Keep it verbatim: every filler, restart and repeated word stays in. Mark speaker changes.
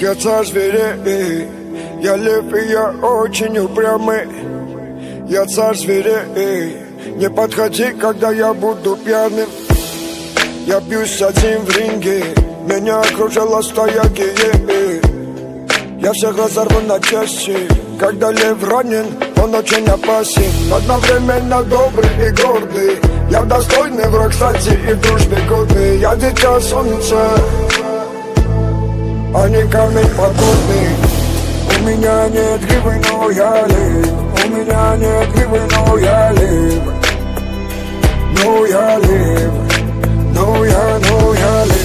Speaker 1: Я царь зверей, я лев и я очень упрямый. Я царь зверей, не подходи, когда я буду пьяным. Я бьюсь один в ринге, меня окружила стая геев. Я всех разорву на части, когда лев ранен, он очень опасен. Одновременно добрый и гордый, я достойный враг, кстати, и в дружбе годный. Я дитя солнца, а не камень подводный. У меня нет гривы, но я лев. У меня нет гривы, но я лев. Но я лев, но я, но я лев.